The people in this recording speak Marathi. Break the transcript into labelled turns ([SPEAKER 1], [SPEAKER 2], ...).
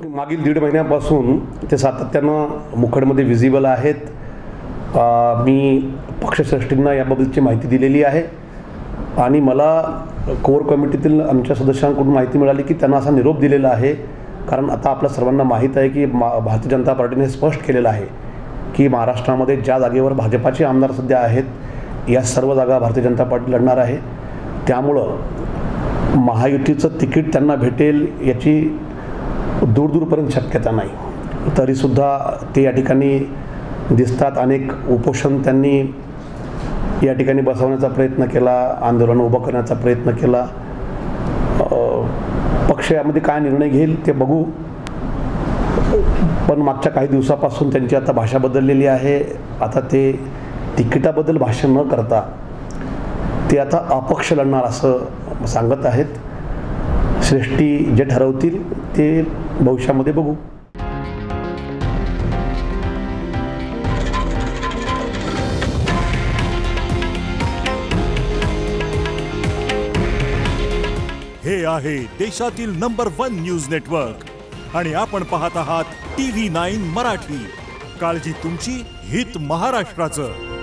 [SPEAKER 1] मागील 1.5 महिन्यापासून ते सातत्यानं मुखेडमध्ये विजिबल आहेत. मी पक्षश्रेष्ठींना याबाबतची माहिती दिलेली आहे आणि मला कोर कमिटीतील आमच्या सदस्यांकडून माहिती मिळाली की त्यांना असा निरोप दिलेला आहे. कारण आता आपल्या सर्वांना माहीत आहे की भारतीय जनता पार्टीने स्पष्ट केलेलं आहे की महाराष्ट्रामध्ये ज्या जागेवर भाजपाचे आमदार सध्या आहेत या सर्व जागा भारतीय जनता पार्टी लढणार आहे. त्यामुळं महायुतीचं तिकीट त्यांना भेटेल याची दूरपर्यंत शक्यता नाही. तरीसुद्धा ते या ठिकाणी दिसतात. अनेक उपोषण त्यांनी या ठिकाणी बसवण्याचा प्रयत्न केला, आंदोलन उभं करण्याचा प्रयत्न केला. पक्ष यामध्ये काय निर्णय घेईल ते बघू. पण मागच्या काही दिवसापासून त्यांची आता भाषा बदललेली आहे. आता ते तिकिटाबद्दल भाष्य न करता ते आता अपक्ष लढणार असं सांगत आहेत. श्रेष्ठी जे ठरवतील ते भविष्यामध्ये बघू.
[SPEAKER 2] हे आहे देशातील नंबर 1 न्यूज नेटवर्क आणि आपण पाहत आहात TV9 मराठी. काळजी तुमची, हित महाराष्ट्राचं.